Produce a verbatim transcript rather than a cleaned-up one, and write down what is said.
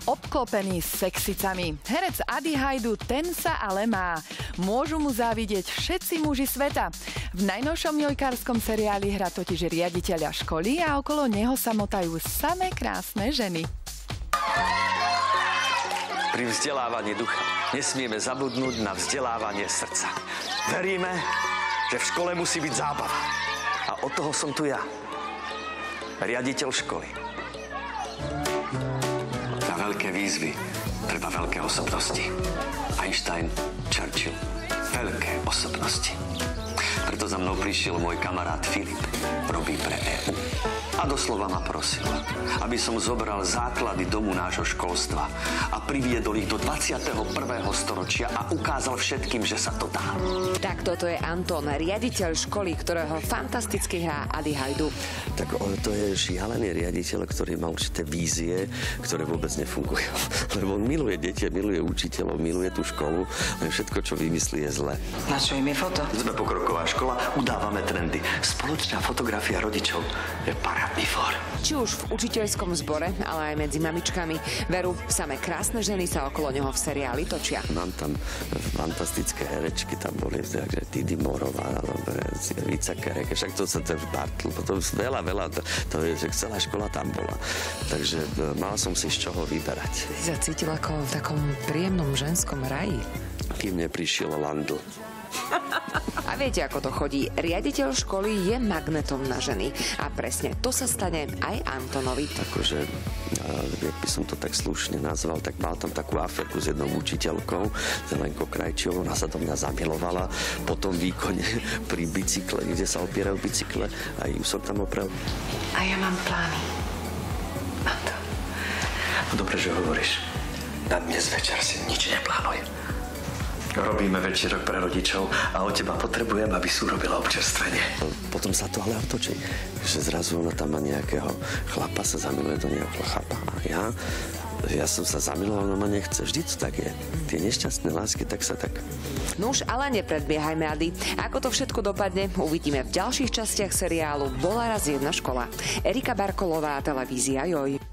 obklopený sexicami. Herec Adi Hajdu, ten sa ale má. Môžu mu závidieť všetci muži sveta. V najnovšom jojkárskom seriáli hrá totiž riaditeľa školy a okolo neho sa motajú samé krásne ženy. Pri vzdelávaní ducha nesmieme zabudnúť na vzdelávanie srdca. Veríme, že v škole musí byť zábava. A od toho som tu ja, riaditeľ školy. Na veľké výzvy treba veľké osobnosti. Einstein, Churchill, veľké osobnosti. Preto za mnou prišiel môj kamarát Filip, robí pre é ú. A doslova ma prosil, aby som zobral základy domu nášho školstva a priviedol ich do dvadsiateho prvého storočia a ukázal všetkým, že sa to dá. Tak toto je Anton, riaditeľ školy, ktorého fantasticky hrá Adi Hajdu. Tak to je šialený riaditeľ, ktorý má určité vízie, ktoré vôbec nefungujú. Lebo on miluje deti, miluje učiteľov, miluje tú školu, len všetko, čo vymyslí, je zle. Na čo im je foto? Sme pokroková škola, udávame trendy. Spoločná fotografia rodičov je parádny for. Či už v učiteľskom zbore, ale aj medzi mamičkami. Veru, samé krásne ženy sa okolo neho v seriáli točia. Mám tam fantastické herečky, tam boli takže Tidy Morová, Vica Kerek, však to sa ten Bartl, potom veľa, veľa, to, to je, že celá škola tam bola. Takže mal som si z čoho vyberať. Si sa cítil ako v takom príjemnom ženskom raji. Kým neprišiel Landl. A viete, ako to chodí. Riaditeľ školy je magnetom na ženy. A presne to sa stane aj Antonovi. Akože, jak by som to tak slušne nazval, tak mal tam takú aférku s jednou učiteľkou, Zelenkou Krajčiovou, ona sa do mňa zamilovala. Po tom výkone pri bicykle, kde sa opierajú bicykle, aj ju som tam opravil. A ja mám plány. Anton. No dobre, že hovoríš. Na dnes večer si nič neplánuj. Robíme večerok pre rodičov a od teba potrebujem, aby si urobila občerstvenie. Potom sa to ale otočí, že zrazu ona tam má nejakého chlapa, sa zamiluje do nejakého chlapa a ja, ja som sa zamiloval, ona ma nechce. Vždy to tak je. Tie nešťastné lásky, tak sa tak... Nuž, ale nepredbiehajme, Ady. Ako to všetko dopadne, uvidíme v ďalších častiach seriálu Bola raz jedna škola. Erika Barkolová, televízia Joj.